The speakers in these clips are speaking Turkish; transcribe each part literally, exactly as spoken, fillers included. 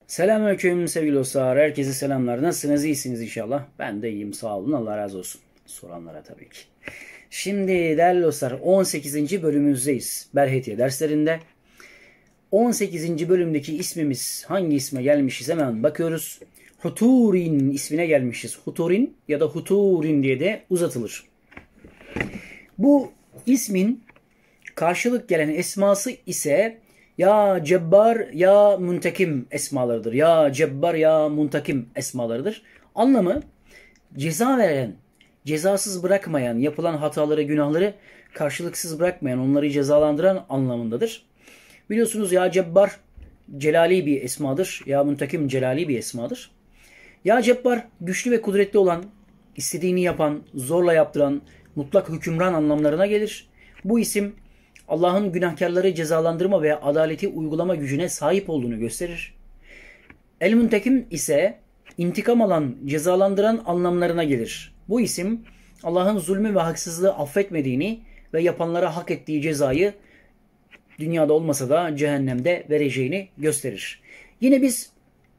Selamünaleyküm sevgili dostlar. Herkese selamlar. Nasılsınız? İyisiniz inşallah. Ben de iyiyim. Sağ olun. Allah razı olsun. Soranlara tabii ki. Şimdi değerli dostlar on sekizinci bölümümüzdeyiz. Berhetiye derslerinde. on sekizinci bölümdeki ismimiz hangi isme gelmişiz hemen bakıyoruz. Huturin ismine gelmişiz. Huturin ya da Huturin diye de uzatılır. Bu ismin karşılık gelen esması ise ya Cebbar ya Muntakim esmalarıdır. Ya Cebbar ya Muntakim esmalarıdır. Anlamı ceza veren, cezasız bırakmayan, yapılan hataları, günahları karşılıksız bırakmayan, onları cezalandıran anlamındadır. Biliyorsunuz ya Cebbar celali bir esmadır. Ya Muntakim celali bir esmadır. Ya Cebbar güçlü ve kudretli olan, istediğini yapan, zorla yaptıran, mutlak hükümran anlamlarına gelir. Bu isim Allah'ın günahkarları cezalandırma ve adaleti uygulama gücüne sahip olduğunu gösterir. El-Muntekim ise intikam alan, cezalandıran anlamlarına gelir. Bu isim Allah'ın zulmü ve haksızlığı affetmediğini ve yapanlara hak ettiği cezayı dünyada olmasa da cehennemde vereceğini gösterir. Yine biz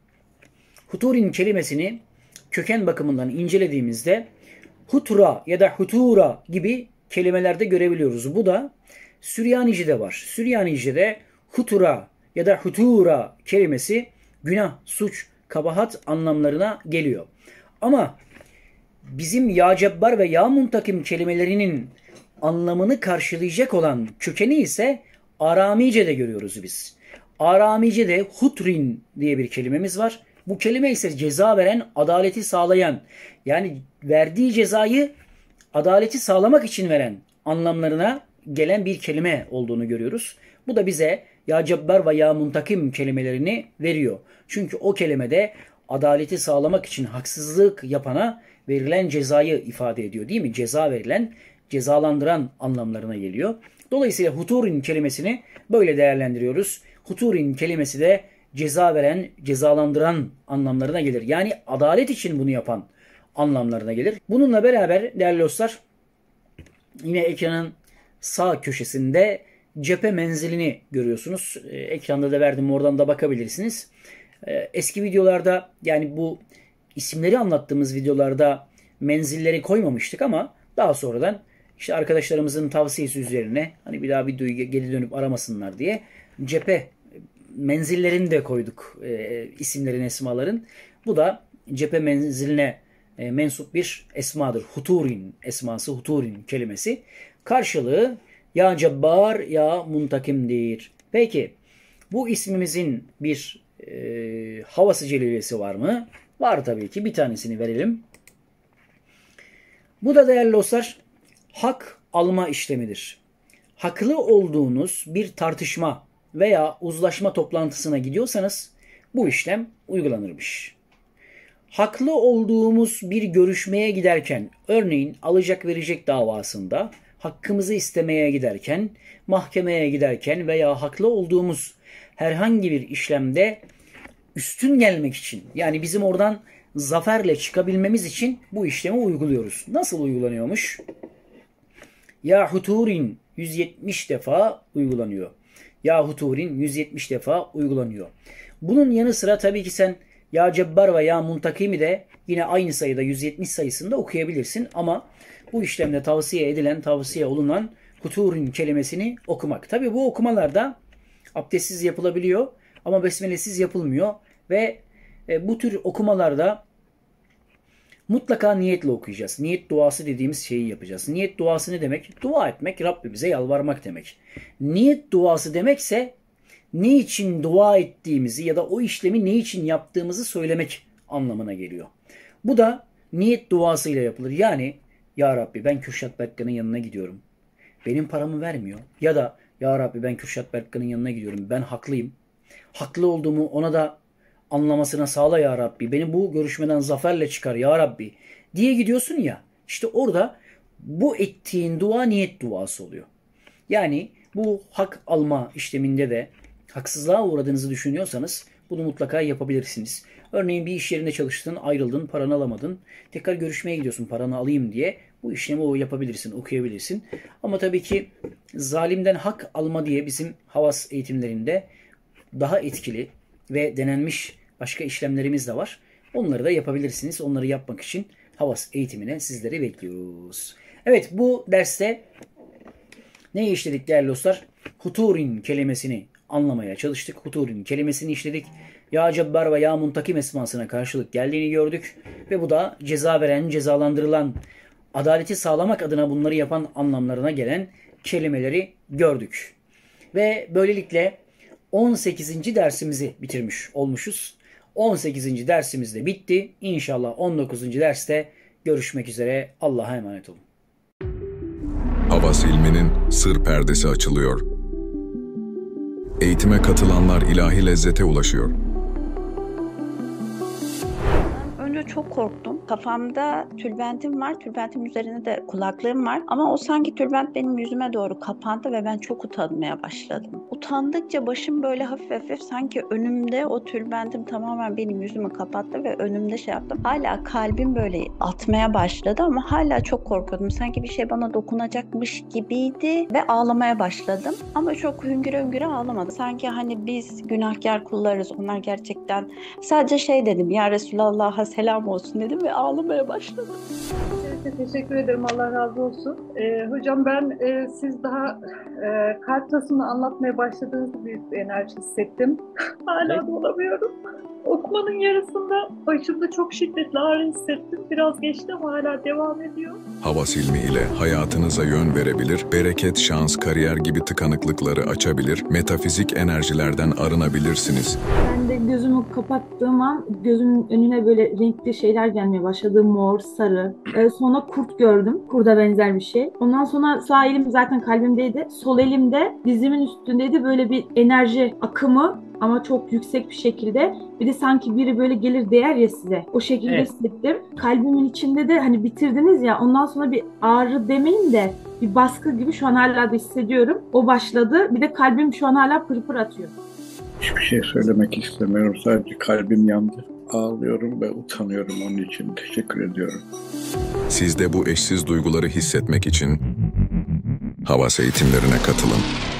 Huturin kelimesini köken bakımından incelediğimizde hutura ya da hutura gibi kelimelerde görebiliyoruz. Bu da Süryanice'de var. Süryanice'de hutura ya da hutura kelimesi günah, suç, kabahat anlamlarına geliyor. Ama bizim ya cebbar ve ya muntakim kelimelerinin anlamını karşılayacak olan kökeni ise Aramice'de görüyoruz biz. Aramice'de hutrin diye bir kelimemiz var. Bu kelime ise ceza veren, adaleti sağlayan, yani verdiği cezayı adaleti sağlamak için veren anlamlarına gelen bir kelime olduğunu görüyoruz. Bu da bize ya cebbar ve ya muntakim kelimelerini veriyor. Çünkü o kelimede adaleti sağlamak için haksızlık yapana verilen cezayı ifade ediyor, değil mi? Ceza verilen, cezalandıran anlamlarına geliyor. Dolayısıyla huturin kelimesini böyle değerlendiriyoruz. Huturin kelimesi de ceza veren, cezalandıran anlamlarına gelir. Yani adalet için bunu yapan anlamlarına gelir. Bununla beraber değerli dostlar, yine ekranın sağ köşesinde cephe menzilini görüyorsunuz. Ee, ekranda da verdim, oradan da bakabilirsiniz. Ee, eski videolarda, yani bu isimleri anlattığımız videolarda menzilleri koymamıştık ama daha sonradan işte arkadaşlarımızın tavsiyesi üzerine hani bir daha videoyu geri dönüp aramasınlar diye cephe menzillerini de koyduk, e, isimlerin, esmaların. Bu da cephe menziline e, mensup bir esmadır. Huturin esması, Huturin kelimesi. Karşılığı ya cebbar ya muntakimdir. Peki bu ismimizin bir e, havası celilesi var mı? Var tabii ki. Bir tanesini verelim. Bu da değerli dostlar hak alma işlemidir. Haklı olduğunuz bir tartışma veya uzlaşma toplantısına gidiyorsanız bu işlem uygulanırmış. Haklı olduğumuz bir görüşmeye giderken, örneğin alacak verecek davasında hakkımızı istemeye giderken, mahkemeye giderken veya haklı olduğumuz herhangi bir işlemde üstün gelmek için, yani bizim oradan zaferle çıkabilmemiz için bu işlemi uyguluyoruz. Nasıl uygulanıyormuş? Ya huturin yüz yetmiş defa uygulanıyor. Ya huturin yüz yetmiş defa uygulanıyor. Bunun yanı sıra tabii ki sen ya cebbar ve ya muntakimi de yine aynı sayıda yüz yetmiş sayısında okuyabilirsin ama bu işlemde tavsiye edilen, tavsiye olunan huturin kelimesini okumak. Tabii bu okumalarda abdestsiz yapılabiliyor ama besmelesiz yapılmıyor ve e, bu tür okumalarda mutlaka niyetle okuyacağız. Niyet duası dediğimiz şeyi yapacağız. Niyet duası ne demek? Dua etmek, Rabbimize yalvarmak demek. Niyet duası demekse ne için dua ettiğimizi ya da o işlemi ne için yaptığımızı söylemek anlamına geliyor. Bu da niyet duasıyla yapılır. Yani ya Rabbi ben Kürşat Berkkan'ın yanına gidiyorum. Benim paramı vermiyor. Ya da ya Rabbi ben Kürşat Berkkan'ın yanına gidiyorum. Ben haklıyım. Haklı olduğumu ona da anlamasına sağla ya Rabbi. Beni bu görüşmeden zaferle çıkar ya Rabbi diye gidiyorsun ya. İşte orada bu ettiğin dua niyet duası oluyor. Yani bu hak alma işleminde de haksızlığa uğradığınızı düşünüyorsanız bunu mutlaka yapabilirsiniz. Örneğin bir iş yerinde çalıştın, ayrıldın, paranı alamadın. Tekrar görüşmeye gidiyorsun paranı alayım diye. Bu işlemi o yapabilirsin, okuyabilirsin. Ama tabii ki zalimden hak alma diye bizim havas eğitimlerinde daha etkili ve denenmiş başka işlemlerimiz de var. Onları da yapabilirsiniz. Onları yapmak için Havas eğitimine sizleri bekliyoruz. Evet, bu derste ne işledik değerli dostlar? Huturin kelimesini anlamaya çalıştık. Huturin kelimesini işledik. Ya Cebbar ve Ya Muntakim esmasına karşılık geldiğini gördük. Ve bu da ceza veren, cezalandırılan, adaleti sağlamak adına bunları yapan anlamlarına gelen kelimeleri gördük. Ve böylelikle on sekizinci dersimizi bitirmiş olmuşuz. on sekizinci dersimiz de bitti. İnşallah on dokuzuncu derste görüşmek üzere. Allah'a emanet olun. Havas ilminin sır perdesi açılıyor. Eğitime katılanlar ilahi lezzete ulaşıyor. Önce çok korktum. Kafamda tülbentim var. Tülbentin üzerinde de kulaklığım var. Ama o sanki tülbent benim yüzüme doğru kapandı ve ben çok utanmaya başladım. Utandıkça başım böyle hafif hafif sanki önümde o tülbentim tamamen benim yüzümü kapattı ve önümde şey yaptım. Hala kalbim böyle atmaya başladı ama hala çok korkuyordum. Sanki bir şey bana dokunacakmış gibiydi ve ağlamaya başladım. Ama çok hüngüre hüngüre ağlamadım. Sanki hani biz günahkar kullarız. Onlar gerçekten sadece şey dedim. Ya Resulallah'a selam olsun dedim ve ağlamaya başladım. Evet, teşekkür ederim. Allah razı olsun. Ee, hocam ben e, siz daha e, kalp tasını anlatmaya başladığınızda büyük bir enerji hissettim. Hala da olamıyorum. Okumanın yarısında başımda çok şiddetli ağrı hissettim. Biraz geçti ama hala devam ediyor. Havas ilmi ile hayatınıza yön verebilir, bereket, şans, kariyer gibi tıkanıklıkları açabilir, metafizik enerjilerden arınabilirsiniz. Ben de gözümü kapattığım an gözümün önüne böyle renkli şeyler gelmeye başladı. Mor, sarı. Ee, sonra kurt gördüm. Kurda benzer bir şey. Ondan sonra sağ elim zaten kalbimdeydi. Sol elimde dizimin üstündeydi. Böyle bir enerji akımı ama çok yüksek bir şekilde. Bir de sanki biri böyle gelir değer ya size. O şekilde Evet. hissettim. Kalbimin içinde de hani bitirdiniz ya, ondan sonra bir ağrı demeyin de bir baskı gibi şu an hala da hissediyorum. O başladı. Bir de kalbim şu an hala pırpır atıyor. Hiçbir şey söylemek istemiyorum. Sadece kalbim yandı. Ağlıyorum ve utanıyorum onun için. Teşekkür ediyorum. Siz de bu eşsiz duyguları hissetmek için Havas eğitimlerine katılın.